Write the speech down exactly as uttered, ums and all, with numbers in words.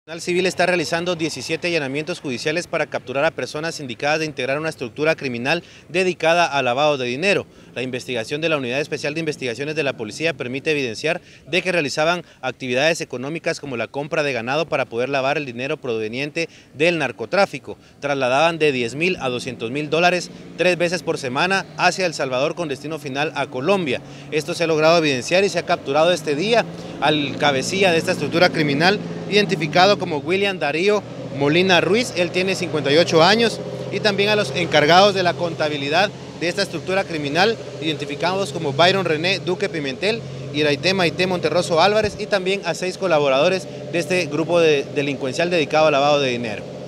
El Civil está realizando diecisiete allanamientos judiciales para capturar a personas indicadas de integrar una estructura criminal dedicada al lavado de dinero. La investigación de la Unidad Especial de Investigaciones de la Policía permite evidenciar de que realizaban actividades económicas como la compra de ganado para poder lavar el dinero proveniente del narcotráfico. Trasladaban de diez mil a doscientos mil dólares tres veces por semana hacia El Salvador con destino final a Colombia. Esto se ha logrado evidenciar y se ha capturado este día al cabecilla de esta estructura criminal, identificado como William Darío Molina Ruiz. Él tiene cincuenta y ocho años, y también a los encargados de la contabilidad de esta estructura criminal, identificados como Byron René Duque Pimentel, Iraité Maite Monterroso Álvarez, y también a seis colaboradores de este grupo de delincuencial dedicado al lavado de dinero.